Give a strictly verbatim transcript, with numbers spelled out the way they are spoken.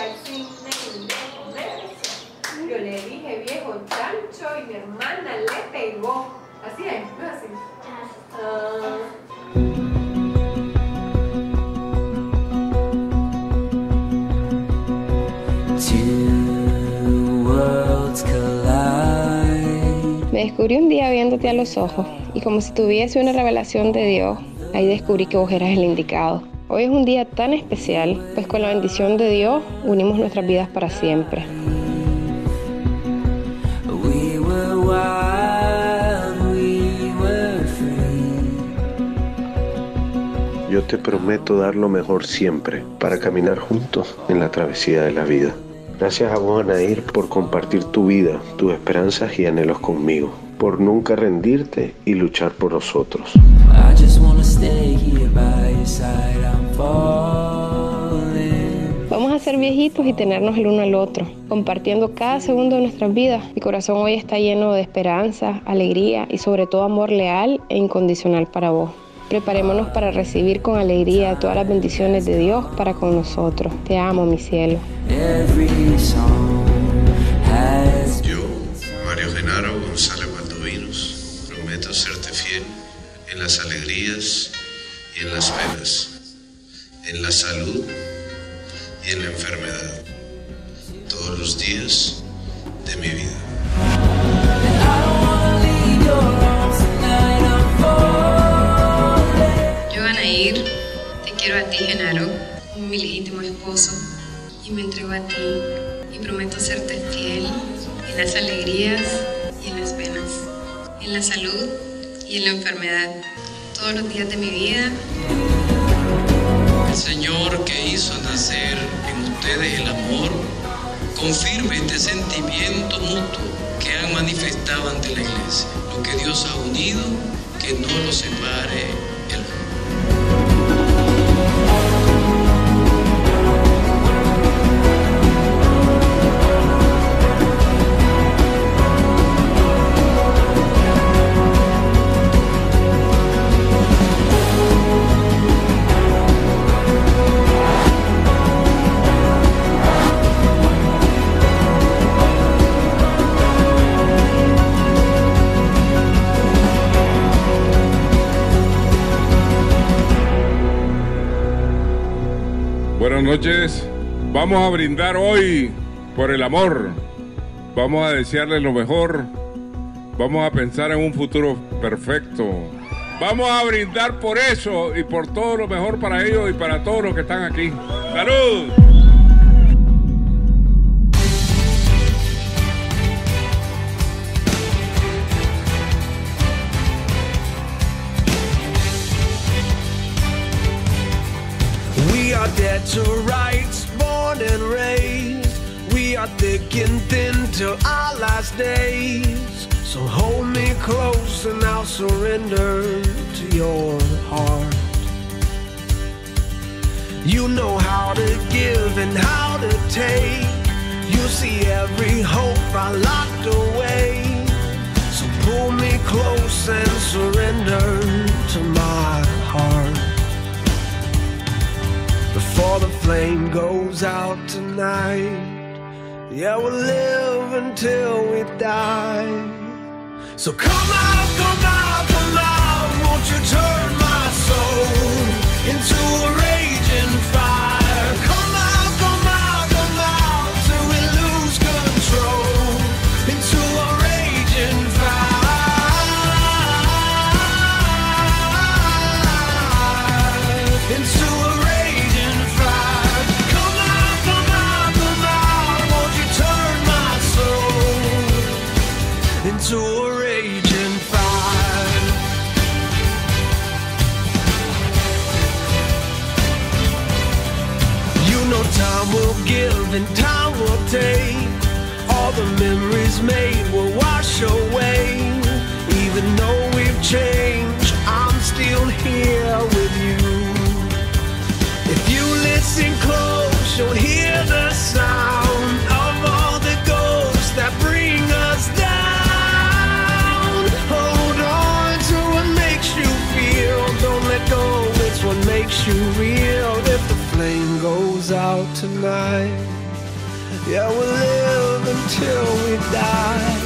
al cine de comercio. Yo le dije viejo chancho y mi hermana le pegó. Así es, no es así. Uh... Me descubrí un día viéndote a los ojos y como si tuviese una revelación de Dios, ahí descubrí que vos eras el indicado. Hoy es un día tan especial, pues con la bendición de Dios unimos nuestras vidas para siempre. Yo te prometo dar lo mejor siempre para caminar juntos en la travesía de la vida. Gracias a vos, Anair, por compartir tu vida, tus esperanzas y anhelos conmigo, por nunca rendirte y luchar por nosotros. Vamos a ser viejitos y tenernos el uno al otro, compartiendo cada segundo de nuestras vidas. Mi corazón hoy está lleno de esperanza, alegría y sobre todo amor leal e incondicional para vos. Preparémonos para recibir con alegría todas las bendiciones de Dios para con nosotros. Te amo, mi cielo. Yo, Mario Genaro González Valdovinos, prometo serte fiel en las alegrías y en las penas, en la salud y en la enfermedad, todos los días de mi vida. Te quiero a ti, Genaro, como mi legítimo esposo, y me entrego a ti y prometo serte fiel en las alegrías y en las penas, en la salud y en la enfermedad, todos los días de mi vida. El Señor que hizo nacer en ustedes el amor, confirme este sentimiento mutuo que han manifestado ante la Iglesia. Lo que Dios ha unido, que no lo separe el hombre. Buenas noches, vamos a brindar hoy por el amor, vamos a desearles lo mejor, vamos a pensar en un futuro perfecto, vamos a brindar por eso y por todo lo mejor para ellos y para todos los que están aquí. ¡Salud! We are dead to rights, born and raised. We are thick and thin till our last days. So hold me close and I'll surrender to your heart. You know how to give and how to take. You see every hope I locked away. So pull me close and surrender to my heart. Before the flame goes out tonight, yeah, we'll live until we die. So come out, come out, come out, won't you turn my soul into a raging fire? Come out, come out, come out, till we lose control, into a raging fire, into a raging fire. Come out, come out, come out, won't you turn my soul into a raging fire. You know time will give and time will take. All the memories made will wash away. Even though we've changed, I'm still here with you. If you listen close, you'll hear the sound of all the ghosts that bring us down. Hold on to what makes you feel. Don't let go, it's what makes you real. If the flame goes out tonight, Yeah, we'll live until we die.